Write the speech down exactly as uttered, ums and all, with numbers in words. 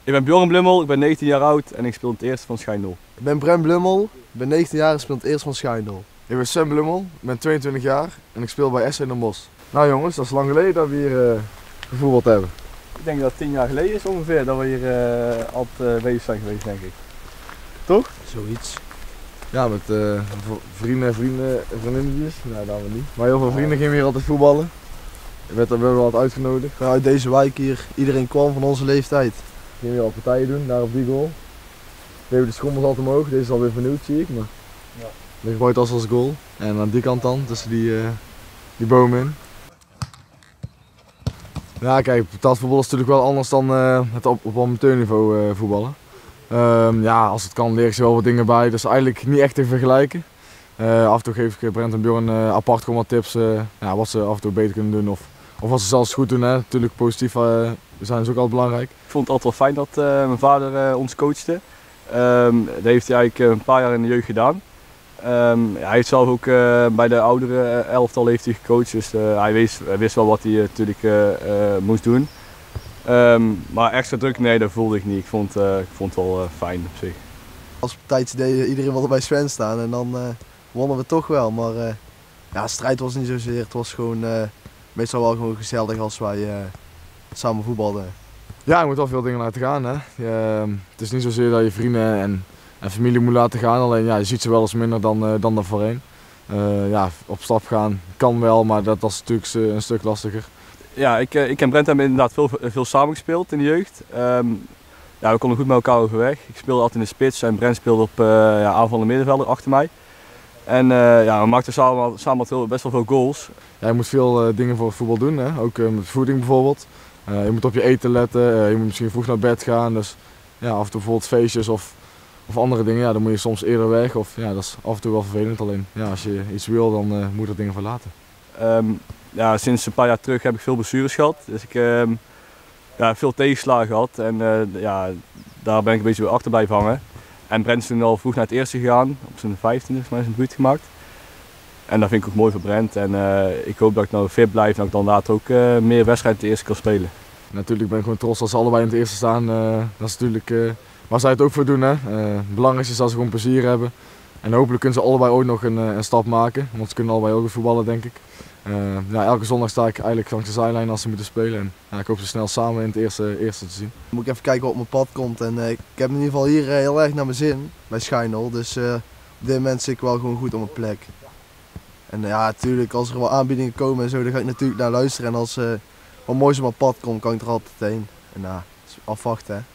Ik ben Bjorn Blummel, ik ben negentien jaar oud en ik speel in het eerste van Schijndel. Ik ben Brent Blummel, ik ben negentien jaar en speel in het eerste van Schijndel. Ik ben Sam Blummel, ik ben tweeëntwintig jaar en ik speel bij S C Den Bosch. Nou jongens, dat is lang geleden dat we hier uh, gevoetbald hebben. Ik denk dat het tien jaar geleden is ongeveer dat we hier uh, altijd uh, bezig zijn geweest, denk ik. Toch? Zoiets. Ja, met uh, vrienden, vrienden en vriendinnetjes. Nou, dat we niet. Maar heel veel vrienden gingen hier altijd voetballen. Ik werd er wel wat uitgenodigd. Ja, uit deze wijk hier, iedereen kwam van onze leeftijd. Gingen weer al partijen doen, daar op die goal. Deden we de schommels altijd omhoog, deze is alweer vernieuwd zie ik. Maar ja. Die gebruikt als als goal. En aan die kant dan, tussen die, uh, die bomen in. Ja kijk, betaalvoetbal is natuurlijk wel anders dan uh, het op, op amateurniveau uh, voetballen. Um, ja, als het kan leer ik ze wel wat dingen bij, dat is eigenlijk niet echt te vergelijken. Uh, af en toe geef ik Brent en Bjorn uh, apart gewoon wat tips, uh, ja, wat ze af en toe beter kunnen doen of, of wat ze zelfs goed doen. Hè. Natuurlijk positief uh, zijn is ook altijd belangrijk. Ik vond het altijd wel fijn dat uh, mijn vader uh, ons coachte. Um, dat heeft hij eigenlijk een paar jaar in de jeugd gedaan. Um, hij heeft zelf ook uh, bij de oudere elftal heeft hij gecoacht, dus uh, hij, wist, hij wist wel wat hij uh, natuurlijk uh, uh, moest doen. Um, maar extra druk, nee, dat voelde ik niet. Ik vond, uh, ik vond het wel uh, fijn op zich. Als tijdje deed iedereen wilde bij Sven staan en dan uh, wonnen we toch wel. Maar uh, ja, strijd was niet zozeer. Het was gewoon uh, meestal wel gewoon gezellig als wij uh, samen voetbalden. Ja, je moet wel veel dingen laten gaan. Hè. Je, uh, het is niet zozeer dat je vrienden en, en familie moet laten gaan. Alleen ja, je ziet ze wel eens minder dan, uh, dan daarvoorheen. Uh, ja, op stap gaan kan wel, maar dat, dat is natuurlijk een stuk lastiger. Ja, ik, ik en Brent hebben inderdaad veel, veel samengespeeld in de jeugd. Um, ja, we konden goed met elkaar overweg. Ik speelde altijd in de spits en Brent speelde op uh, ja, aanvallende middenvelder achter mij. En uh, ja, we maakten samen, samen veel, best wel veel goals. Ja, je moet veel uh, dingen voor het voetbal doen, hè? Ook uh, met voeding bijvoorbeeld. Uh, je moet op je eten letten, uh, je moet misschien vroeg naar bed gaan. Dus ja, af en toe bijvoorbeeld feestjes of, of andere dingen, ja, dan moet je soms eerder weg. Of, ja, dat is af en toe wel vervelend, alleen ja, als je iets wil dan uh, moet je er dingen voor laten. Um, ja, sinds een paar jaar terug heb ik veel blessures gehad. Dus ik heb um, ja, veel tegenslagen gehad en uh, ja, daar ben ik een beetje weer achter blijven hangen. En Brent is toen al vroeg naar het eerste gegaan, op zijn vijftiende is zijn debuut gemaakt. En dat vind ik ook mooi voor Brent en uh, ik hoop dat ik nou fit blijf en dat ik dan later ook uh, meer wedstrijden in het eerste kan spelen. Natuurlijk ben ik gewoon trots als ze allebei in het eerste staan. Uh, dat is natuurlijk uh, waar zij het ook voor doen. Hè. Uh, het belangrijkste is dat ze gewoon plezier hebben. En hopelijk kunnen ze allebei ooit nog een, een stap maken, want ze kunnen allebei ook goed voetballen denk ik. Uh, ja, elke zondag sta ik eigenlijk langs de zijlijn als ze moeten spelen. En ja, ik hoop ze snel samen in het eerste, eerste te zien. Dan moet ik even kijken wat op mijn pad komt. En, uh, ik heb in ieder geval hier uh, heel erg naar mijn zin bij Schijndel. Dus uh, op dit moment zit ik wel gewoon goed op mijn plek. En uh, ja, natuurlijk als er wel aanbiedingen komen en zo, dan ga ik natuurlijk naar luisteren. En als uh, wat moois op mijn pad komt, kan ik er altijd heen. En nou, uh, afwachten. Hè.